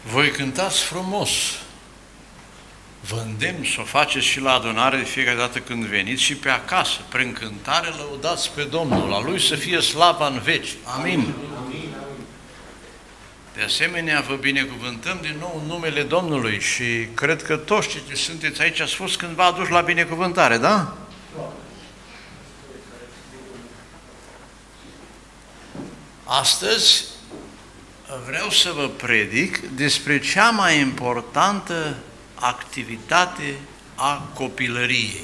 Voi cântați frumos. Vă îndemn să o faceți și la adunare de fiecare dată când veniți și pe acasă. Prin cântare lăudați pe Domnul. A Lui să fie slava în veci. Amin. De asemenea, vă binecuvântăm din nou în numele Domnului și cred că toți ce sunteți aici ați fost cândva aduși la binecuvântare, da? Astăzi vreau să vă predic despre cea mai importantă activitate a copilăriei.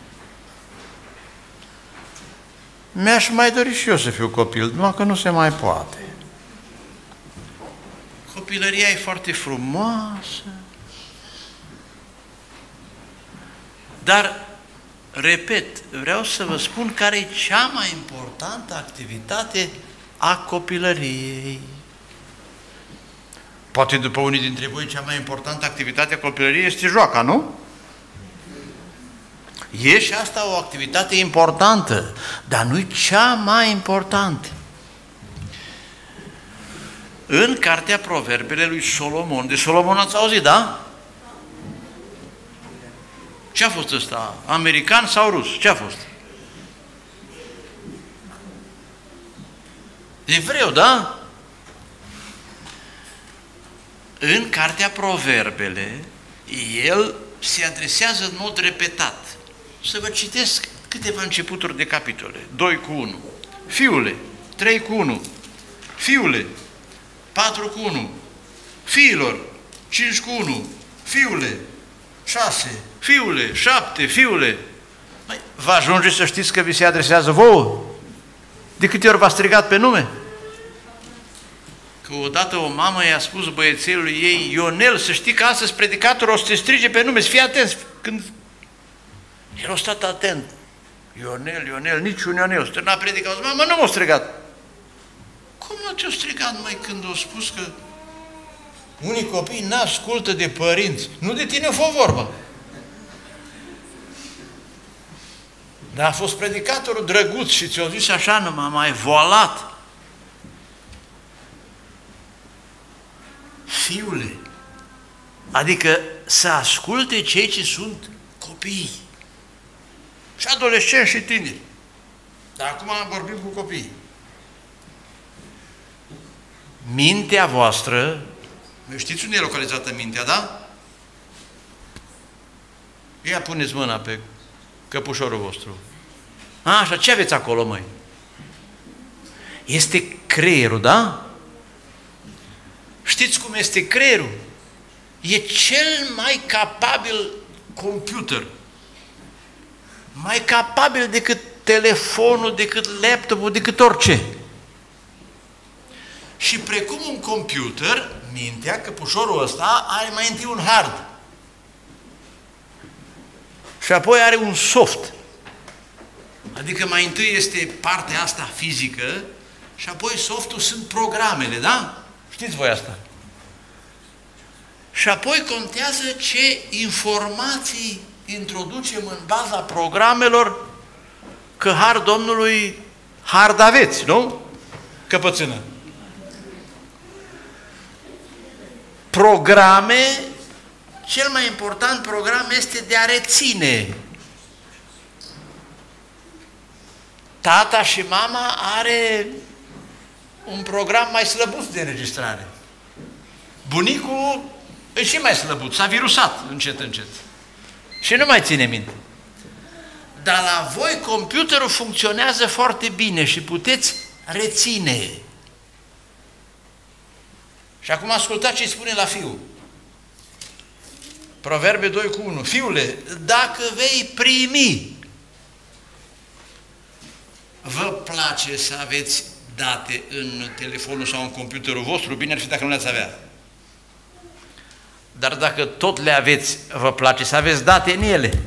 Mi-aș mai dori și eu să fiu copil, numai că nu se mai poate. Copilăria e foarte frumoasă, dar, repet, vreau să vă spun care e cea mai importantă activitate a copilăriei. Poate după unii dintre voi cea mai importantă activitate a copilăriei este joaca, nu? E și asta o activitate importantă, dar nu e cea mai importantă. În cartea Proverbele lui Solomon, de Solomon ați auzit, da? Ce a fost ăsta? American sau rus? Ce a fost? Evreu, da? În cartea Proverbele, el se adresează în mod repetat. Să vă citesc câteva începuturi de capitole. 2 cu 1. Fiule, 3 cu 1. Fiule, 4 cu 1. Fiilor, 5 cu 1. Fiule, 6. Fiule, 7. Fiule. Vă ajunge să știți că vi se adresează vouă? De câte ori v-a strigat pe nume? Că odată o mamă i-a spus băiețelului ei, Ionel, să știi că astăzi predicatorul o să te strige pe nume, să fii atent. Când el a stat atent, Ionel, niciun Ionel, stârna predica, mamă, nu m-a strigat. Cum nu te-a strigat, mai când a spus că unii copii n-ascultă de părinți, nu de tine fă vorba. Dar a fost predicatorul drăguț și ți-a zis așa, nu m-a mai voalat. Fiule, adică să asculte cei ce sunt copii și adolescenți și tineri. Dar acum vorbim cu copii. Mintea voastră, știți unde e localizată mintea, da? Ia puneți mâna pe căpușorul vostru. Așa, ce aveți acolo, măi? Este creierul, da? Știți cum este creierul? E cel mai capabil computer. Mai capabil decât telefonul, decât laptopul, decât orice. Și precum un computer, mintea, căpușorul ăsta, are mai întâi un hard. Și apoi are un soft. Adică mai întâi este partea asta fizică și apoi softul sunt programele, da? Știți voi asta. Și apoi contează ce informații introducem în baza programelor, că har Domnului, hard aveți, nu? Căpățână. Programe, cel mai important program este de a reține. Tata și mama are un program mai slăbuț de înregistrare. Bunicul e și mai slăbuț, s-a virusat încet, încet. Și nu mai ține minte. Dar la voi computerul funcționează foarte bine și puteți reține. Și acum ascultați ce spune la fiul. Proverbe 2 cu 1. Fiule, dacă vei primi, vă place să aveți date în telefonul sau în computerul vostru? Bine ar fi dacă nu le-ați avea. Dar dacă tot le aveți, vă place să aveți date în ele?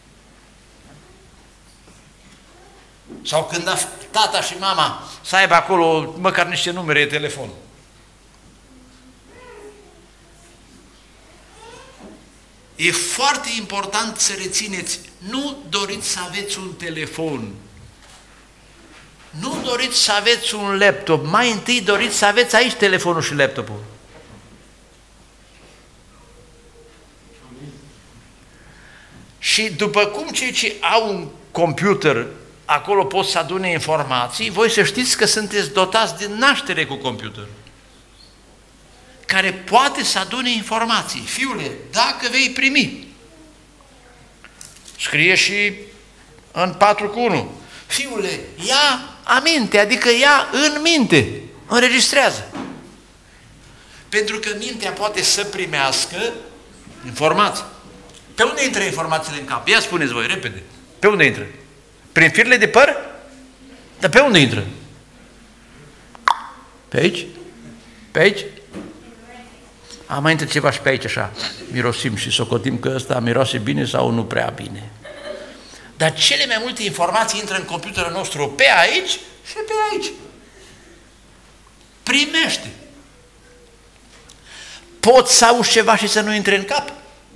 Sau când tata și mama să aibă acolo măcar niște numere de telefon. E foarte important să rețineți, nu doriți să aveți un telefon, nu doriți să aveți un laptop, mai întâi doriți să aveți aici telefonul și laptopul. Și după cum cei ce au un computer, acolo pot să adune informații, voi să știți că sunteți dotați din naștere cu computer, care poate să adune informații. Fiule, dacă vei primi, scrie și în 4:1, fiule, ia aminte, adică ia în minte, înregistrează. Pentru că mintea poate să primească informații. Pe unde intră informațiile în cap? Ia spuneți voi, repede. Pe unde intră? Prin firele de păr? Dar pe unde intră? Pe aici? Pe aici? Mai intră ceva și pe aici așa. Mirosim și socotim că ăsta miroase bine sau nu prea bine. Dar cele mai multe informații intră în computerul nostru pe aici și pe aici. Primește. Poți să auzi ceva și să nu intre în cap?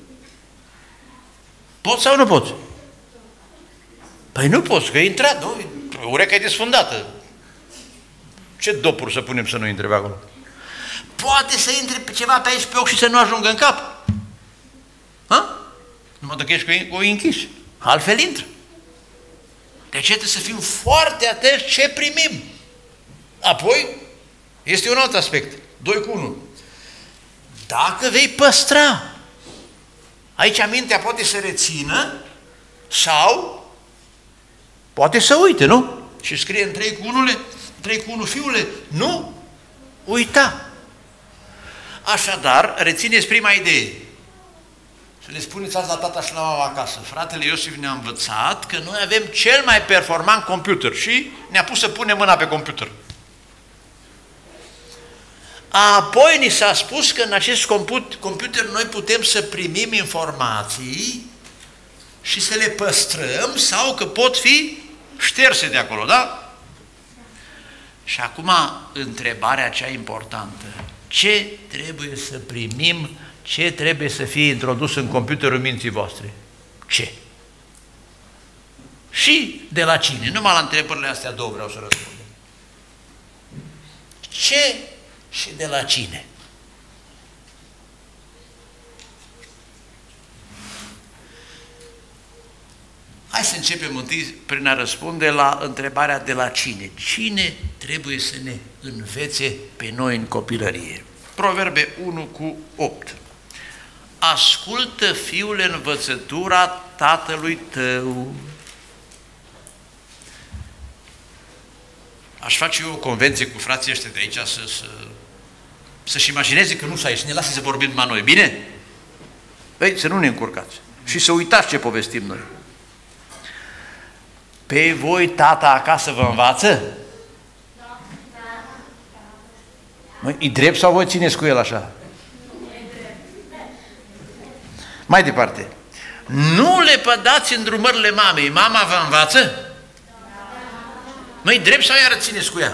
Poți sau nu poți? Păi nu poți, că e intrat, nu? Ureca e desfundată. Ce dopuri să punem să nu intre pe acolo? Poate să intre ceva pe aici pe ochi și să nu ajungă în cap. Ha? Numai dacă ești cu ochii închiși. Altfel intră. De aceea trebuie să fim foarte atenți ce primim. Apoi, este un alt aspect. 2:1. Dacă vei păstra, aici mintea poate să rețină sau poate să uite, nu? Și scrie în 3:1, fiule, nu uita. Așadar, rețineți prima idee. Să le spuneți azi la tata și la mama acasă. Fratele Iosif ne-a învățat că noi avem cel mai performant computer și ne-a pus să punem mâna pe computer. Apoi ni s-a spus că în acest computer noi putem să primim informații și să le păstrăm sau că pot fi șterse de acolo, da? Și acum întrebarea cea importantă. Ce trebuie să primim, ce trebuie să fie introdus în computerul minții voastre? Ce? Și de la cine? Numai la întrebările astea două vreau să răspundem. Ce și de la cine? Hai să începem întâi prin a răspunde la întrebarea de la cine. Cine trebuie să ne învețe pe noi în copilărie? Proverbe 1:8. Ascultă, fiule, învățătura tatălui tău. Aș face eu o convenție cu frații ăștia de aici să-și imagineze că nu s-a ieșit, ne lasă să vorbim numai noi, bine? Ei, să nu ne încurcați și să uitați ce povestim noi. Pe voi tata acasă vă învață? Măi, e drept sau voi țineți cu el așa? Mai departe. Nu le pădați în drumările mamei. Mama vă învață? Măi, drept sau iară țineți cu ea?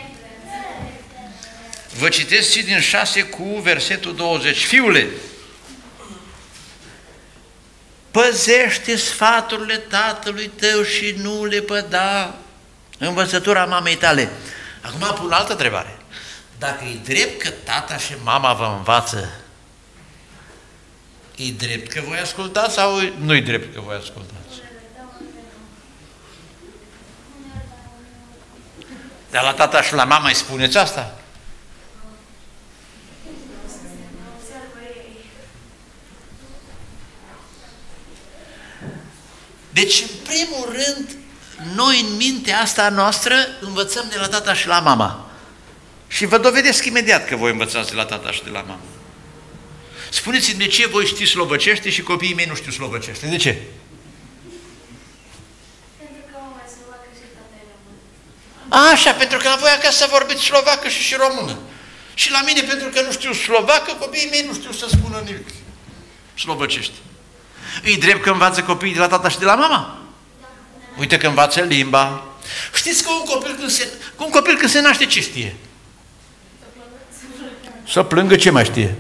Vă citesc și din 6:20. Fiule, păzește sfaturile tatălui tău și nu le păda învățătura mamei tale. Acum pun altă întrebare. Dacă e drept că tata și mama vă învață, e drept că voi ascultați sau nu e drept că voi ascultați? Dar la tata și la mama îi spuneți asta? Deci, în primul rând, noi în mintea asta noastră învățăm de la tata și la mama. Și vă dovedesc imediat că voi învățați de la tata și de la mama. Spuneți-mi de ce voi știți slovăcește și copiii mei nu știu slovăcește. De ce? Pentru că mama e slovacă și tata e român. Așa, pentru că la voi acasă vorbiți slovacă și română. Și la mine, pentru că nu știu slovacă, copiii mei nu știu să spună nimic slovăcește. E drept că învață copiii de la tata și de la mama? Uite că învață limba. Știți că un copil când se naște, ce știe? Să plângă, ce mai știe?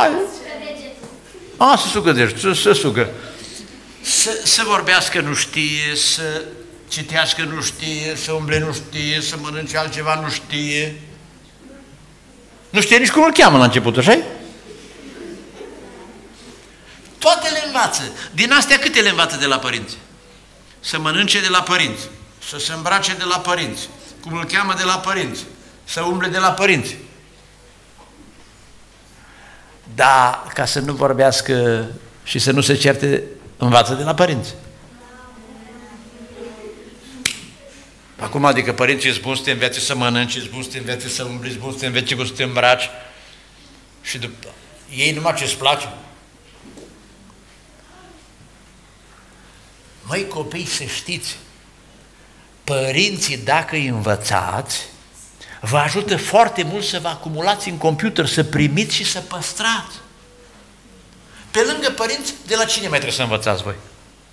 Să sugă degetul, să sugă. Să vorbească nu știe, să citească nu știe, să umble nu știe, să mănânce altceva nu știe. Nu știe nici cum îl cheamă la început, așa-i? Toate le învață? Din astea câte le învață de la părinți? Să mănânce de la părinți, să se îmbrace de la părinți, cum îl cheamă de la părinți, să umble de la părinți. Da, ca să nu vorbească și să nu se certe, învață de la părinți. Acum, adică părinții îți bun să te învețe să mănânci, îți bun să te învețe să umbli, îți bun să te învețe cum să te îmbraci și după ei numai ce-ți place. Măi copii, să știți, părinții, dacă îi învățați, vă ajută foarte mult să vă acumulați în computer, să primiți și să păstrați. Pe lângă părinți, de la cine mai trebuie să învățați voi?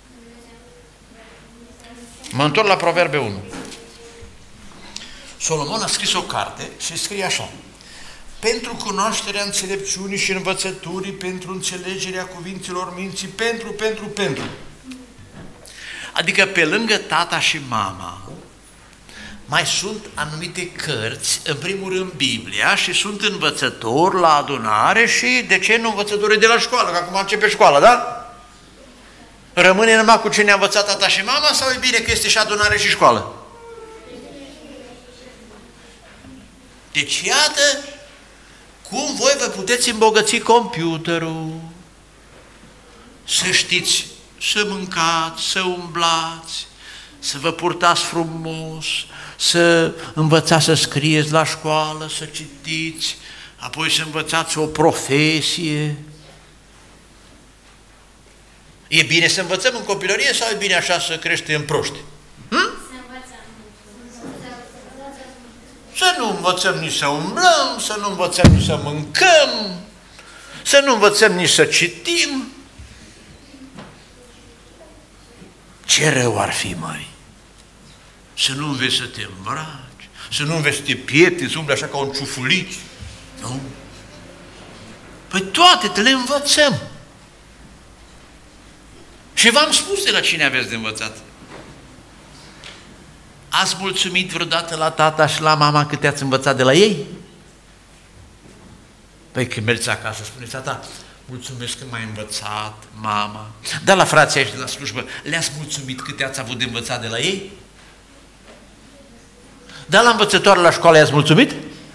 Mă întorc la Proverbe 1. Solomon a scris o carte și scrie așa: pentru cunoașterea înțelepciunii și învățăturii, pentru înțelegerea cuvintelor minții, pentru. Adică pe lângă tata și mama, mai sunt anumite cărți, în primul rând Biblia, și sunt învățători la adunare și, de ce nu, învățătorii de la școală, că acum începe școala, da? Rămâne numai cu ce ne-a învățat tata și mama sau e bine că este și adunare și școală? Deci iată cum voi vă puteți îmbogăți computerul, să știți să mâncați, să umblați, să vă purtați frumos, să învățați să scrieți la școală, să citiți, apoi să învățați o profesie. E bine să învățăm în copilărie sau e bine așa să creștem proști? Să nu învățăm nici să umblăm, să nu învățăm nici să mâncăm, să nu învățăm nici să citim. Ce rău ar fi, măi? Să nu înveți să te îmbraci, să nu înveți să te piepti, să umbli așa ca un ciufulici, nu? Păi toate te le învățăm. Și v-am spus de la cine aveți de învățat. Ați mulțumit vreodată la tata și la mama câte ați învățat de la ei? Păi când mergeți acasă, spuneți: tata, mulțumesc că m-ai învățat, mama. Dar la frații aici de la slujbă, le-ați mulțumit câte ați avut de învățat de la ei? Dar la învățătoare la școală i-ați mulțumit?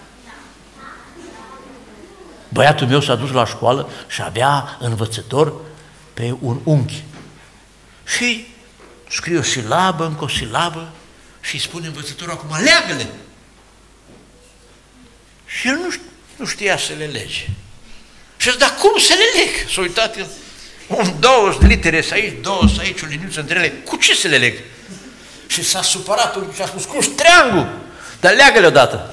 Băiatul meu s-a dus la școală și avea învățător pe un unchi. Și scrie o silabă, încă o silabă, și îi spune învățătorul: acum leagă-le! Și el nu știa să le lege. Și zis: dar cum să le leg? S-a uitat el, 2 litere să aici, 2 aici, o liniuță între ele, cu ce să le leg? Și s-a supărat și a spus: cu ștreangul, dar leagă-le odată.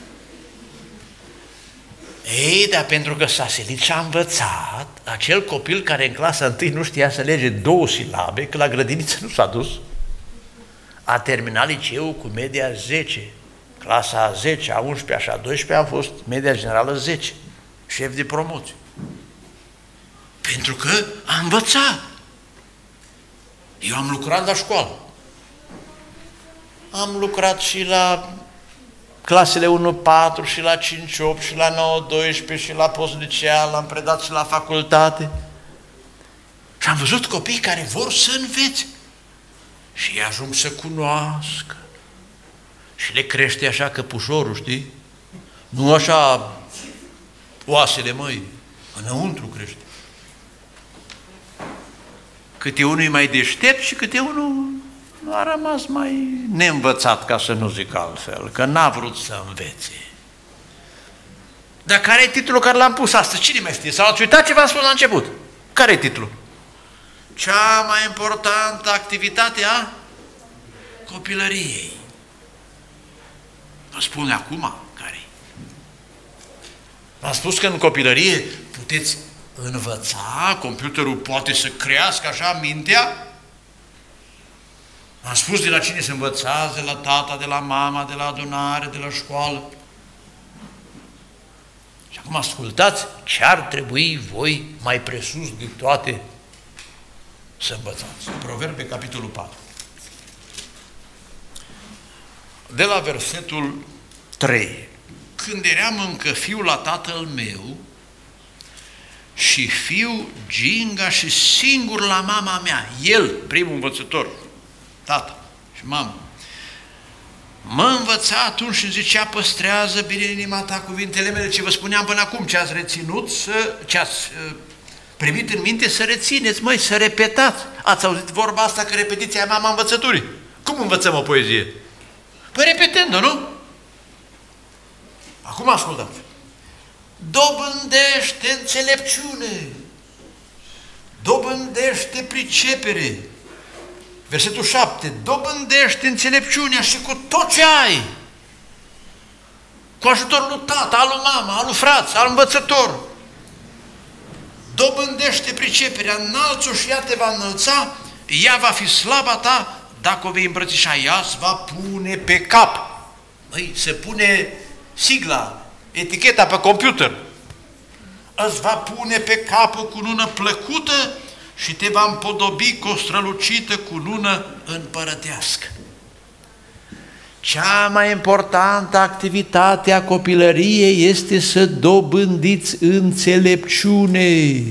Ei, dar pentru că s-a silit și a învățat, acel copil care în clasa 1 nu știa să lege 2 silabe, că la grădiniță nu s-a dus, a terminat liceul cu media 10, clasa a 10, a 11 și a 12 a fost media generală 10, șef de promoție. Pentru că a învățat. Eu am lucrat la școală. Am lucrat și la clasele 1-4 și la 5-8 și la 9-12 și la postliceal, am predat și la facultate. Și am văzut copii care vor să învețe. Și ei ajung să cunoască. Și le crește așa căpușorul, știi? Nu așa oasele, măi, înăuntru crește. Câte unul e mai deștept și câte unul a rămas mai neînvățat, ca să nu zic altfel, că n-a vrut să învețe. Dar care e titlul care l-am pus astăzi? Cine mai știe? Sau ați uitat ce v-am spus la început? Care e titlul? Cea mai importantă activitate a copilăriei. Vă spun acum care-i. V-am spus că în copilărie puteți învăța, computerul poate să crească așa mintea. Am spus de la cine se învățați, de la tata, de la mama, de la adunare, de la școală. Și acum ascultați ce ar trebui voi mai presus de toate să învățați. Proverbe, capitolul 4. De la versetul 3. Când eram încă fiul la tatăl meu și fiu ginga și singur la mama mea. El, primul învățător, tata și mama, mă învăța atunci și zicea, păstrează bine în inima ta cuvintele mele, ce vă spuneam până acum, ce ați reținut, ce ați primit în minte, să rețineți, măi, să repetați. Ați auzit vorba asta că repetiția e mama învățăturii. Cum învățăm o poezie? Păi repetând-o, nu? Acum ascultați. Dobândește înțelepciune, dobândește pricepere. Versetul 7, dobândește înțelepciunea și cu tot ce ai, cu ajutorul lui tata, al lui mama, al lui fraț, al învățător. Dobândește priceperea, înalți-o și ea te va înălța, ea va fi slaba ta, dacă o vei îmbrățișa, ea îți va pune pe cap. Măi, se pune sigla, eticheta pe computer. Îți va pune pe cap o cunună plăcută și te va împodobi cu o strălucită cunună împărătească. Cea mai importantă activitate a copilăriei este să dobândiți înțelepciune.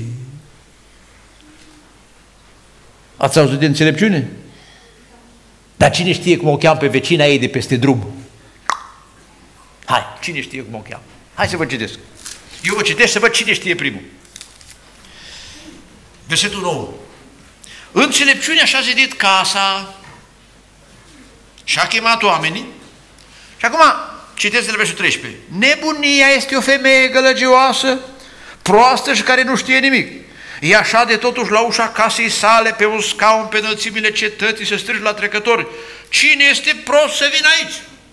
Ați auzit de înțelepciune? Dar cine știe cum o cheamă pe vecina ei de peste drum? Hai, cine știe cum o cheamă? Hai să vă citesc. Eu vă citesc să văd cine știe primul. Versetul 9. Înțelepciunea și-a zidit casa și-a chemat oamenii. Și acum citesc de la versetul 13. Nebunia este o femeie gălăgioasă, proastă și care nu știe nimic. Ea șade totuși la ușa casei sale pe un scaun pe înălțimile cetății să strige la trecători. Cine este prost să vină aici?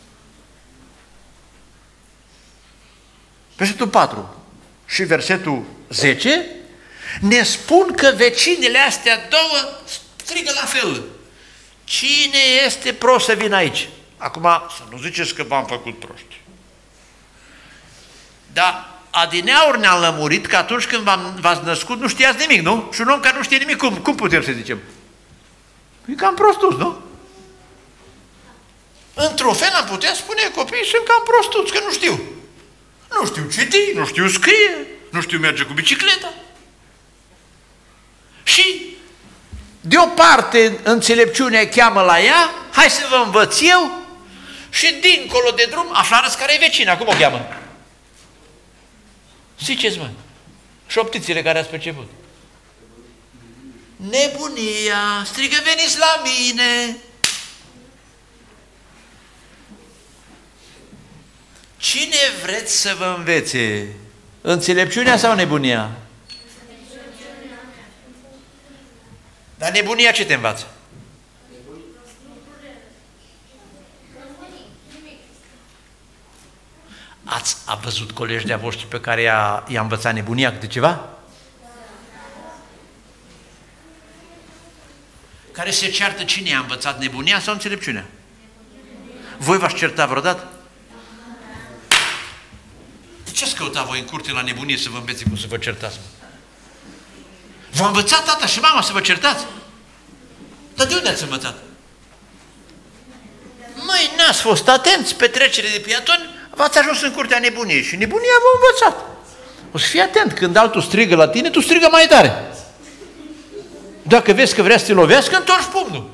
Versetul 4 și versetul 10 ne spun că vecinile astea două strigă la fel. Cine este prost să vină aici? Acum să nu ziceți că v-am făcut proști. Dar adineauri ne-am lămurit că atunci când v-ați născut nu știați nimic, nu? Și un om care nu știe nimic, cum putem să zicem? E cam prostus, nu? Într-un fel am putea spune copiii sunt cam prostuți, că nu știu. Nu știu citi, nu știu scrie, nu știu merge cu bicicleta. Și de o parte înțelepciunea cheamă la ea, hai să vă învăț eu, și dincolo de drum aflați care e vecina, cum o cheamă? Ziceți, mă, șoptițile care ați perceput. Nebunia, strigă, veniți la mine. Cine vreți să vă învețe? Înțelepciunea sau nebunia? Dar nebunia ce te învață? A văzut colegi de-a voștri pe care i-a învățat nebunia câte ceva? Care se ceartă cine i-a învățat, nebunia sau înțelepciunea? Voi v-ați certat vreodată? De ce ați căutat voi în curte la nebunie să vă învețe cum să vă certați? V-a învățat tata și mama să vă certați? Dar de unde ați învățat? Măi, n-ați fost atenți pe trecere de pietoni, v-ați ajuns în curtea nebuniei și nebunia v-a învățat. O să fii atent, când altul strigă la tine, tu strigă mai tare. Dacă vezi că vrea să te lovească, întorci pumnul.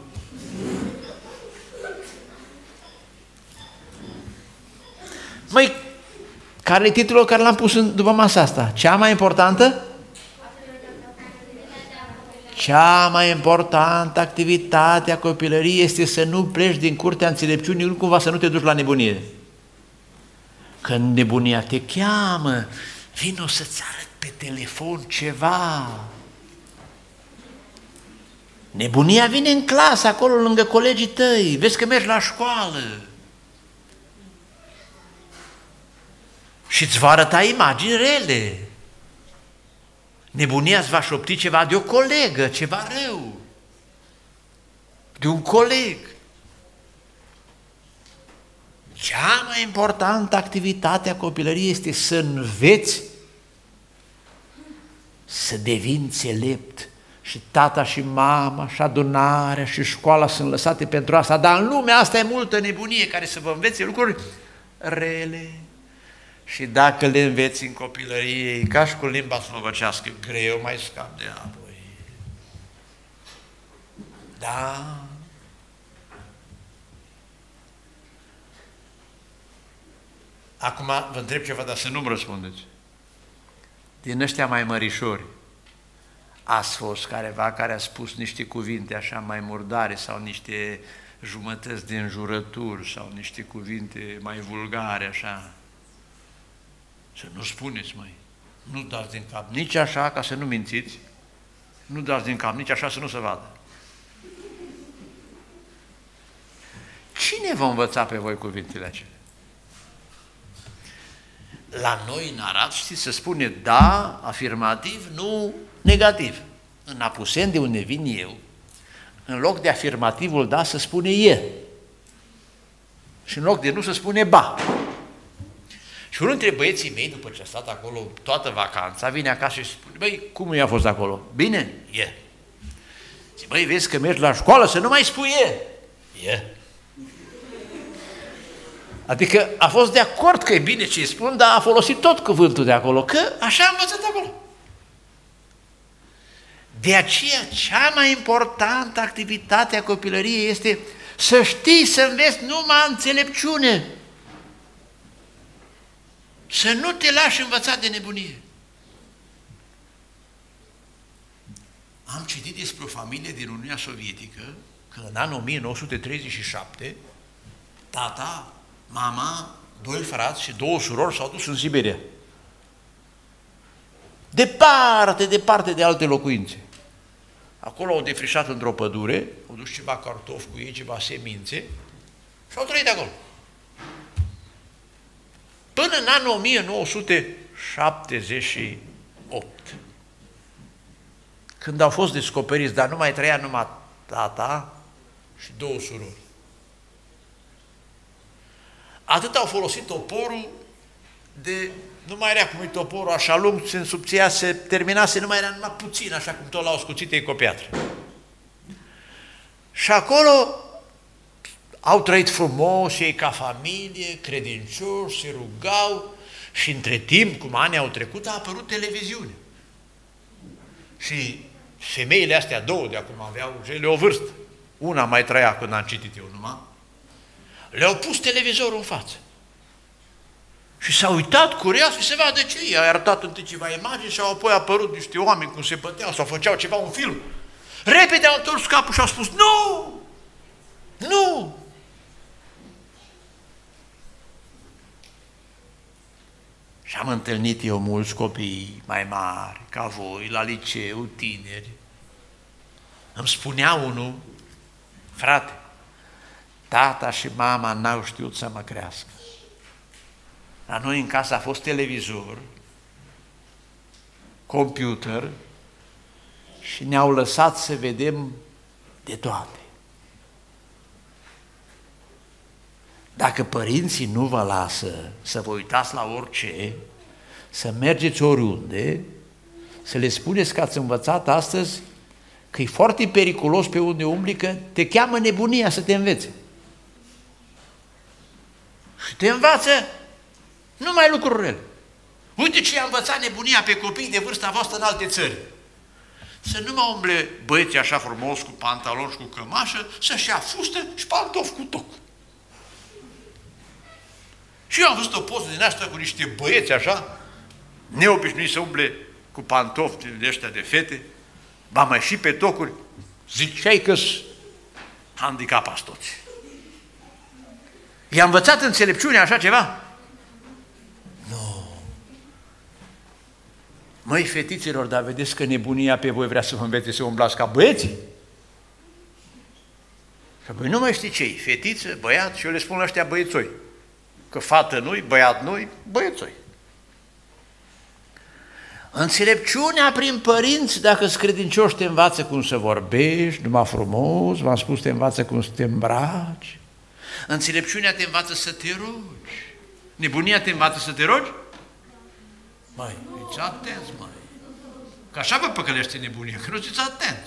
Măi, care e titlul care l-am pus după masa asta? Cea mai importantă? Cea mai importantă activitate a copilăriei este să nu pleci din curtea înțelepciunii, nu cumva să nu te duci la nebunie. Când nebunia te cheamă, vino să-ți arăt pe telefon ceva. Nebunia vine în clasă, acolo lângă colegii tăi, vezi că mergi la școală. Și îți va arăta imagini rele. Nebunia îți va șopti ceva de o colegă, ceva rău, de un coleg. Cea mai importantă activitate a copilăriei este să înveți să devii înțelept. Și tata și mama și adunarea și școala sunt lăsate pentru asta, dar în lumea asta e multă nebunie care să vă învețe lucruri rele Și dacă le înveți în copilărie, e ca și cu limba slovacească, greu mai scap de apoi. Da. Acum vă întreb ceva, dar să nu-mi răspundeți. Din ăștia mai mărișori, ați fost careva care a spus niște cuvinte așa mai murdare sau niște jumătăți de înjurături sau niște cuvinte mai vulgare așa? Să nu spuneți, măi, nu dați din cap nici așa ca să nu mințiți, nu dați din cap nici așa să nu se vadă. Cine vă învăța pe voi cuvintele acelea? La noi în Arad, știți, se spune da, afirmativ, nu negativ. În Apuseni, de unde vin eu, în loc de afirmativul da, se spune e. Și în loc de nu, se spune ba. Și unul dintre băieții mei, după ce a stat acolo toată vacanța, vine acasă și spune, băi, cum i-a fost acolo? Bine? E. Zice, băi, vezi că mergi la școală, să nu mai spui e. E. Adică a fost de acord că e bine ce îi spun, dar a folosit tot cuvântul de acolo, că așa am învățat acolo. De aceea, cea mai importantă activitate a copilăriei este să știi, să înveți numai înțelepciune. Să nu te lași învățat de nebunie. Am citit despre o familie din Uniunea Sovietică că în anul 1937 tata, mama, 2 frați și 2 surori s-au dus în Siberia. Departe, departe de alte locuințe. Acolo au defrișat într-o pădure, au dus ceva cartofi cu ei, ceva semințe și au trăit acolo. Până în anul 1978, când au fost descoperiți, dar nu mai trăia numai tata și 2 surori. Atât au folosit toporul de, nu mai era cum e toporul așa lung, se însubția, se terminase, nu mai era numai puțin, așa cum tot l-au scuțit ei cu o piatră. Și acolo au trăit frumos, ei ca familie, credincioși, se rugau și între timp, cum anii au trecut, a apărut televiziune. Și femeile astea 2 de acum aveau, ele o vârstă. Una mai trăia când am citit eu numai. Le-au pus televizorul în față. Și s-au uitat curioși să se vadă ce i-a arătat întâi ceva imagini și au apoi apărut niște oameni cum se băteau sau făceau ceva, un film. Repede au întors capul și au spus, nu! Nu! Și am întâlnit eu mulți copii mai mari ca voi, la liceu, tineri. Îmi spunea unul, frate, tata și mama n-au știut să mă crească. La noi în casă a fost televizor, computer și ne-au lăsat să vedem de toate. Dacă părinții nu vă lasă să vă uitați la orice, să mergeți oriunde, să le spuneți că ați învățat astăzi că e foarte periculos pe unde umbli, că te cheamă nebunia să te învețe. Și te învață numai lucruri rele. Uite ce i-a învățat nebunia pe copiii de vârsta voastră în alte țări. Să nu mai umble băieții așa frumos, cu pantaloni și cu cămașă, să-și ia fustă și pantofi cu toc. Și eu am văzut o poză din asta cu niște băieți așa, neobișnuiți să umble cu pantofi de ăștia de fete, ba mai și pe tocuri, ziceai că-s handicapați toți. I-a învățat înțelepciunea așa ceva? Nu. Măi, fetiților, dar vedeți că nebunia pe voi vrea să vă învețe să umblați ca băieții? Și apoi nu mai știi ce-i, fetiță, băiat, și eu le spun la ăștia băiețoi. Că fată nu-i, băiat nu-i, băiețoi. Înțelepciunea prin părinți, dacă-s credincioși, te învață cum să vorbești, numai frumos, v-am spus, te învață cum să te îmbraci. Înțelepciunea te învață să te rogi. Nebunia te învață să te rogi? Măi, fiți atenți, măi. Că așa vă păcălește nebunia, că nu fiți atenți.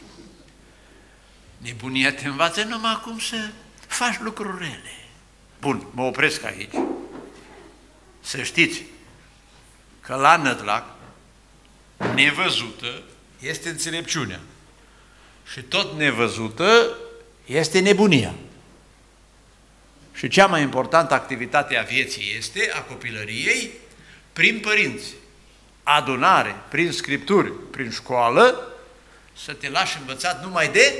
Nebunia te învață numai cum să faci lucruri rele. Bun, mă opresc aici. Să știți că la Nădlac, nevăzută este înțelepciunea și tot nevăzută este nebunia. Și cea mai importantă activitate a vieții este, a copilăriei, prin părinți, adunare, prin scripturi, prin școală, să te lași învățat numai de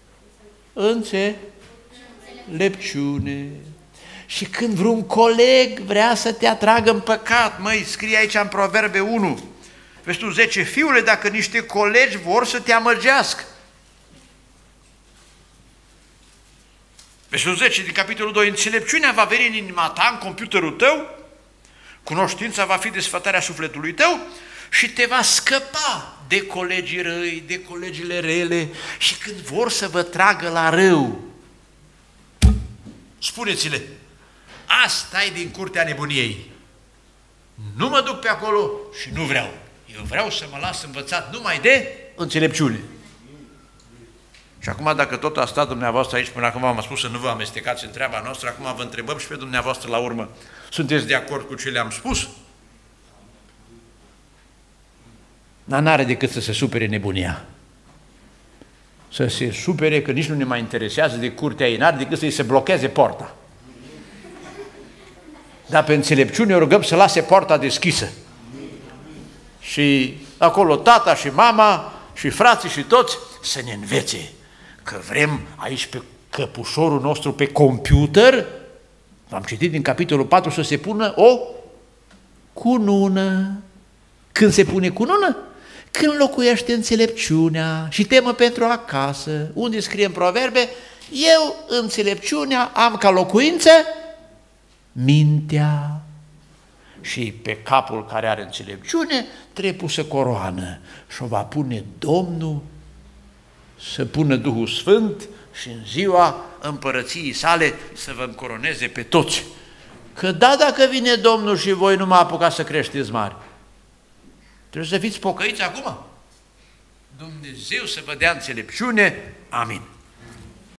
înțelepciune. Și când vreun coleg vrea să te atragă în păcat, măi, scrie aici în Proverbe 1, versetul 10, fiule, dacă niște colegi vor să te amăgească. Versetul 10 din capitolul 2, înțelepciunea va veni în inima ta, în computerul tău, cunoștința va fi desfătarea sufletului tău și te va scăpa de colegii răi, de colegile rele și când vor să vă tragă la rău, spuneți-le, asta e din curtea nebuniei. Nu mă duc pe acolo și nu vreau. Eu vreau să mă las învățat numai de înțelepciune. Și acum, dacă tot a stat dumneavoastră aici, până acum v-am spus să nu vă amestecați în treaba noastră, acum vă întrebăm și pe dumneavoastră la urmă. Sunteți de acord cu ce le-am spus? Dar n-are decât să se supere nebunia. Să se supere că nici nu ne mai interesează de curtea ei, n-are decât să-i se blocheze porta. Dar pe înțelepciune o rugăm să lase porta deschisă. Și acolo tata și mama și frații și toți să ne învețe că vrem aici pe căpușorul nostru pe computer, v-am citit din capitolul 4, să se pună o cunună. Când se pune cunună? Când locuiește înțelepciunea și temă pentru acasă. Unde scrie în Proverbe? Eu, înțelepciunea, am ca locuință mintea. Și pe capul care are înțelepciune trebuie pusă coroană și o va pune Domnul, să pună Duhul Sfânt și în ziua împărăției sale să vă încoroneze pe toți. Că da, dacă vine Domnul și voi nu mă apucați să creșteți mari. Trebuie să fiți pocăiți acum. Dumnezeu să vă dea înțelepciune. Amin.